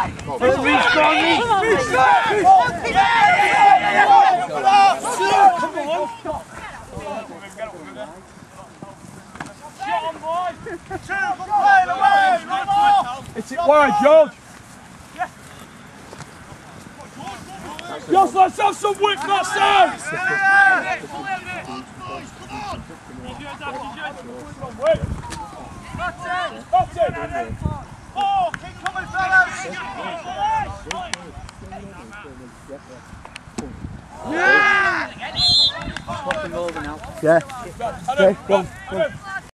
It's it wide, George. Just let's have some width that side. That's it. Oh, keep coming, fellas. Yeah. Okay, go on.